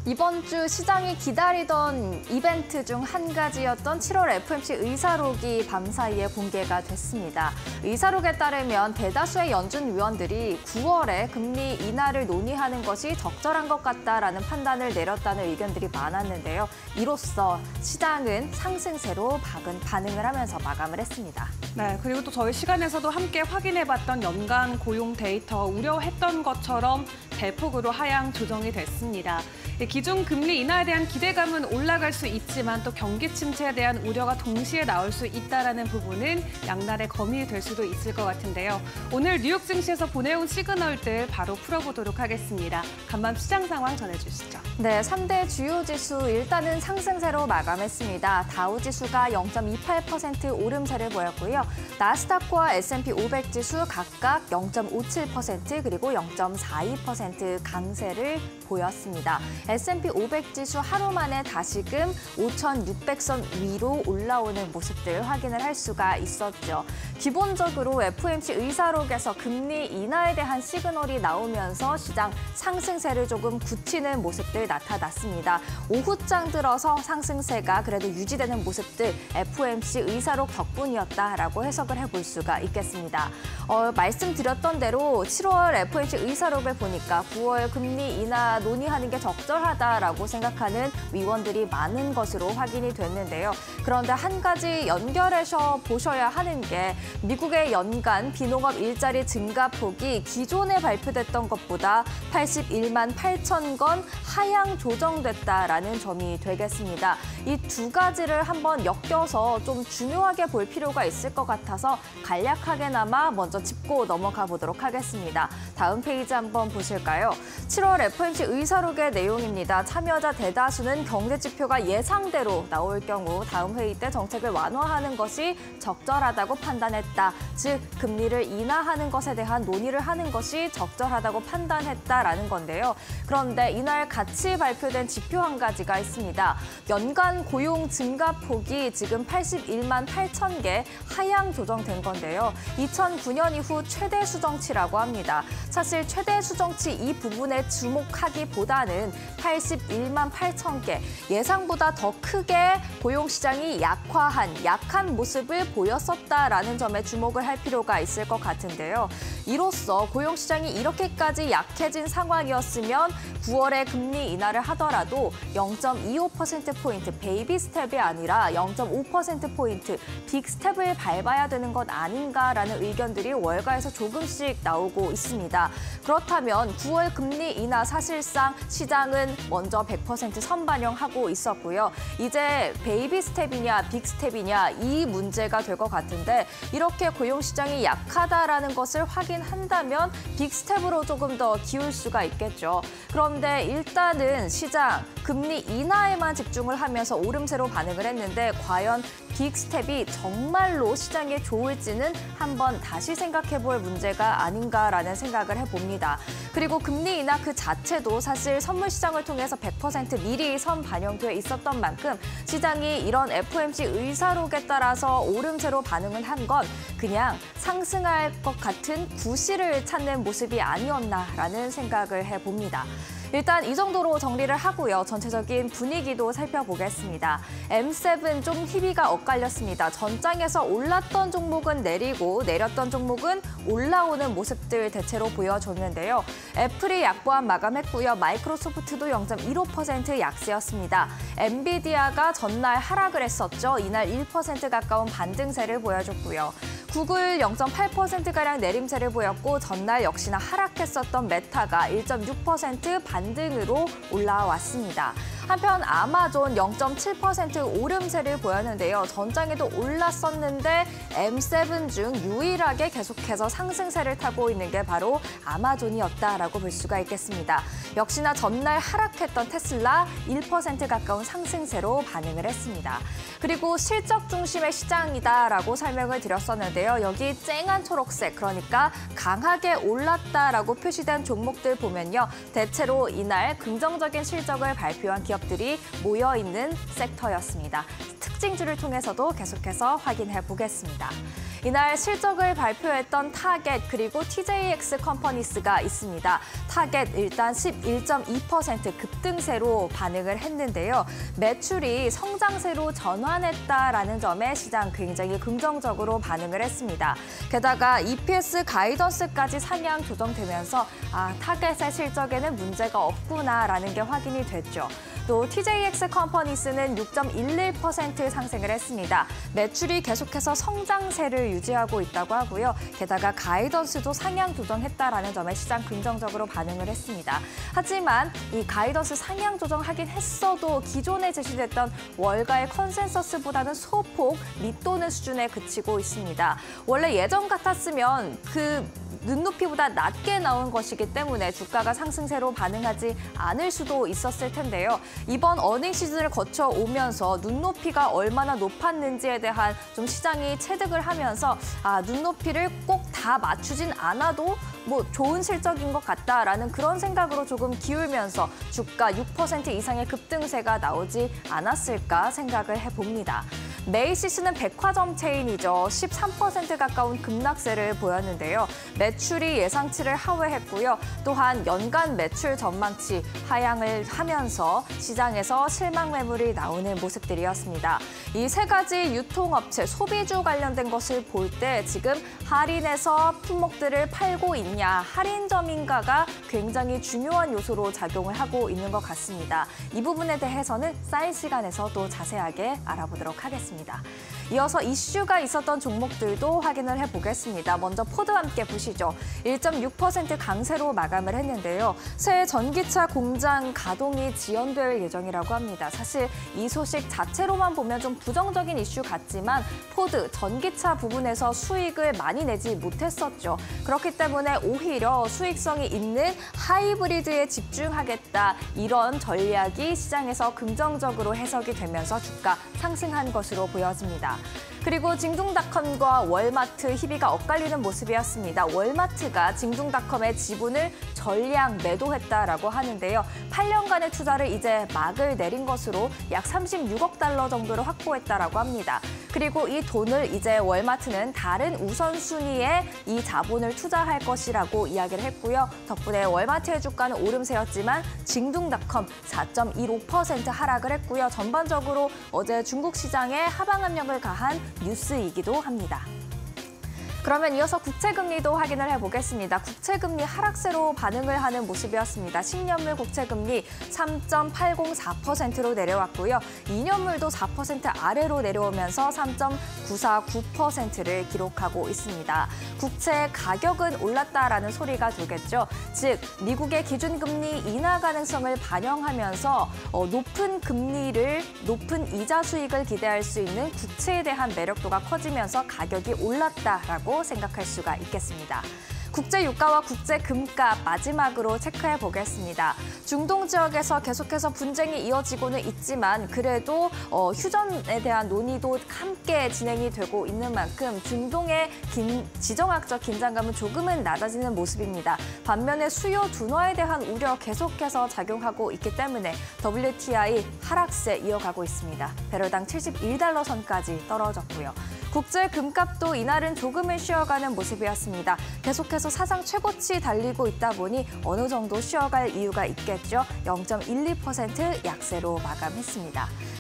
이번 주 시장이 기다리던 이벤트 중 한 가지였던 7월 FOMC 의사록이 밤사이에 공개가 됐습니다. 의사록에 따르면 대다수의 연준 위원들이 9월에 금리 인하를 논의하는 것이 적절한 것 같다라는 판단을 내렸다는 의견들이 많았는데요. 이로써 시장은 상승세로 반응을 하면서 마감을 했습니다. 네, 그리고 또 저희 시간에서도 함께 확인해봤던 연간 고용 데이터 우려했던 것처럼 대폭으로 하향 조정이 됐습니다. 기존 금리 인하에 대한 기대감은 올라갈 수 있지만 또 경기 침체에 대한 우려가 동시에 나올 수 있다는 부분은 양날의 검이 될 수도 있을 것 같은데요. 오늘 뉴욕 증시에서 보내온 시그널들 바로 풀어보도록 하겠습니다. 간밤 시장 상황 전해주시죠. 네, 3대 주요 지수 일단은 상승세로 마감했습니다. 다우 지수가 0.28% 오름세를 보였고요. 나스닥과 S&P 500 지수 각각 0.57% 그리고 0.42% 강세를 보였습니다. S&P 500 지수 하루 만에 다시금 5,600선 위로 올라오는 모습들 확인을 할 수가 있었죠. 기본적으로 FOMC 의사록에서 금리 인하에 대한 시그널이 나오면서 시장 상승세를 조금 굳히는 모습들 나타났습니다. 오후장 들어서 상승세가 그래도 유지되는 모습들 FOMC 의사록 덕분이었다라고 해석을 해볼 수가 있겠습니다. 말씀드렸던 대로 7월 FOMC 의사록을 보니까 9월 금리 인하 논의하는 게 적절하다라고 생각하는 위원들이 많은 것으로 확인이 됐는데요. 그런데 한 가지 연결해서 보셔야 하는 게 미국의 연간 비농업 일자리 증가폭이 기존에 발표됐던 것보다 81만 8천 건 하향 조정됐다라는 점이 되겠습니다. 이 두 가지를 한번 엮여서 좀 중요하게 볼 필요가 있을 것 같아서 간략하게나마 먼저 짚고 넘어가 보도록 하겠습니다. 다음 페이지 한번 보실까요? 7월 FOMC 의사록의 내용입니다. 참여자 대다수는 경제 지표가 예상대로 나올 경우 다음 회의 때 정책을 완화하는 것이 적절하다고 판단했다. 즉, 금리를 인하하는 것에 대한 논의를 하는 것이 적절하다고 판단했다라는 건데요. 그런데 이날 같이 발표된 지표 한 가지가 있습니다. 연간 고용 증가폭이 지금 81만 8천 개 하향 조정된 건데요. 2009년 이후 최대 수정치라고 합니다. 사실 최대 수정치 이 부분에 주목하기보다는 81만 8천 개, 예상보다 더 크게 고용시장이 약한 모습을 보였었다라는 점에 주목을 할 필요가 있을 것 같은데요. 이로써 고용시장이 이렇게까지 약해진 상황이었으면 9월에 금리 인하를 하더라도 0.25%포인트 베이비 스텝이 아니라 0.5%포인트 빅 스텝을 밟아야 되는 것 아닌가라는 의견들이 월가에서 조금씩 나오고 있습니다. 그렇다면 9월 금리 인하 사실상 시장은 먼저 100% 선반영하고 있었고요. 이제 베이비 스텝이냐 빅 스텝이냐 이 문제가 될 것 같은데 이렇게 고용시장이 약하다라는 것을 확인한다면 빅 스텝으로 조금 더 기울 수가 있겠죠. 그런데 일단은 시장 금리 인하에만 집중을 하면서 오름세로 반응을 했는데 과연 빅 스텝이 정말로 시장에 좋을지는 한번 다시 생각해볼 문제가 아닌가라는 생각을 해봅니다. 그리고 금리 인하 그 자체도 사실 선물 시장을 통해서 100% 미리 선반영돼 있었던 만큼 시장이 이런 FOMC 의사록에 따라서 오름세로 반응을 한 건 그냥 상승할 것 같은 구실을 찾는 모습이 아니었나라는 생각을 해봅니다. 일단 이 정도로 정리를 하고요. 전체적인 분위기도 살펴보겠습니다. M7 좀 희비가 엇갈렸습니다. 전장에서 올랐던 종목은 내리고 내렸던 종목은 올라오는 모습들 대체로 보여줬는데요. 애플이 약보합 마감했고요. 마이크로소프트도 0.15% 약세였습니다. 엔비디아가 전날 하락을 했었죠. 이날 1% 가까운 반등세를 보여줬고요. 구글 0.8%가량 내림세를 보였고 전날 역시나 하락했었던 메타가 1.6% 반등으로 올라왔습니다. 한편 아마존 0.7% 오름세를 보였는데요. 전장에도 올랐었는데 M7 중 유일하게 계속해서 상승세를 타고 있는 게 바로 아마존이었다라고 볼 수가 있겠습니다. 역시나 전날 하락했던 테슬라 1% 가까운 상승세로 반응을 했습니다. 그리고 실적 중심의 시장이다라고 설명을 드렸었는데요. 여기 쨍한 초록색, 그러니까 강하게 올랐다라고 표시된 종목들 보면요. 대체로 이날 긍정적인 실적을 발표한 기업들이 모여있는 섹터였습니다. 특징주를 통해서도 계속해서 확인해 보겠습니다. 이날 실적을 발표했던 타겟 그리고 TJX 컴퍼니스가 있습니다. 타겟 일단 11.2% 급등세로 반응을 했는데요. 매출이 성장세로 전환했다라는 점에 시장 굉장히 긍정적으로 반응을 했습니다. 게다가 EPS 가이던스까지 상향 조정되면서 타겟의 실적에는 문제가 없구나라는 게 확인이 됐죠. 또 TJX 컴퍼니스는 6.11% 상승을 했습니다. 매출이 계속해서 성장세를 유지하고 있다고 하고요. 게다가 가이던스도 상향 조정했다라는 점에 시장 긍정적으로 반응을 했습니다. 하지만 이 가이던스 상향 조정하긴 했어도 기존에 제시됐던 월가의 컨센서스보다는 소폭 밑도는 수준에 그치고 있습니다. 원래 예전 같았으면 그 눈높이보다 낮게 나온 것이기 때문에 주가가 상승세로 반응하지 않을 수도 있었을 텐데요. 이번 어닝 시즌을 거쳐 오면서 눈높이가 얼마나 높았는지에 대한 좀 시장이 체득을 하면서 눈높이를 꼭 다 맞추진 않아도 뭐 좋은 실적인 것 같다라는 그런 생각으로 조금 기울면서 주가 6% 이상의 급등세가 나오지 않았을까 생각을 해봅니다. 메이시스는 백화점 체인이죠. 13% 가까운 급락세를 보였는데요. 매출이 예상치를 하회했고요. 또한 연간 매출 전망치 하향을 하면서 시장에서 실망 매물이 나오는 모습들이었습니다. 이 세 가지 유통업체, 소비주 관련된 것을 볼 때 지금 할인해서 품목들을 팔고 있냐, 할인점인가가 굉장히 중요한 요소로 작용을 하고 있는 것 같습니다. 이 부분에 대해서는 쌓인 시간에서 또 자세하게 알아보도록 하겠습니다. 이어서 이슈가 있었던 종목들도 확인을 해보겠습니다. 먼저 포드와 함께 보시죠. 1.6% 강세로 마감을 했는데요. 새 전기차 공장 가동이 지연될 예정이라고 합니다. 사실 이 소식 자체로만 보면 좀 부정적인 이슈 같지만 포드 전기차 부분에서 수익을 많이 내지 못했었죠. 그렇기 때문에 오히려 수익성이 있는 하이브리드에 집중하겠다. 이런 전략이 시장에서 긍정적으로 해석이 되면서 주가 상승한 것으로 보여집니다. 그리고 징둥닷컴과 월마트 희비가 엇갈리는 모습이었습니다. 월마트가 징둥닷컴의 지분을 전량 매도했다라고 하는데요. 8년간의 투자를 이제 막을 내린 것으로 약 36억 달러 정도를 확보했다라고 합니다. 그리고 이 돈을 이제 월마트는 다른 우선순위에 이 자본을 투자할 것이라고 이야기를 했고요. 덕분에 월마트의 주가는 오름세였지만 징둥닷컴 4.15% 하락을 했고요. 전반적으로 어제 중국 시장에 하방 압력을 가한 뉴스이기도 합니다. 그러면 이어서 국채금리도 확인을 해보겠습니다. 국채금리 하락세로 반응을 하는 모습이었습니다. 10년물 국채금리 3.804%로 내려왔고요. 2년물도 4% 아래로 내려오면서 3.949%를 기록하고 있습니다. 국채 가격은 올랐다라는 소리가 들겠죠. 즉, 미국의 기준금리 인하 가능성을 반영하면서 높은 이자 수익을 기대할 수 있는 국채에 대한 매력도가 커지면서 가격이 올랐다라고 생각할 수가 있겠습니다. 국제 유가와 국제 금값 마지막으로 체크해 보겠습니다. 중동 지역에서 계속해서 분쟁이 이어지고는 있지만 그래도 휴전에 대한 논의도 함께 진행이 되고 있는 만큼 중동의 지정학적 긴장감은 조금은 낮아지는 모습입니다. 반면에 수요 둔화에 대한 우려 계속해서 작용하고 있기 때문에 WTI 하락세 이어가고 있습니다. 배럴당 71달러 선까지 떨어졌고요. 국제 금값도 이날은 조금은 쉬어가는 모습이었습니다. 계속해서 사상 최고치 달리고 있다 보니 어느 정도 쉬어갈 이유가 있겠죠. 0.12% 약세로 마감했습니다.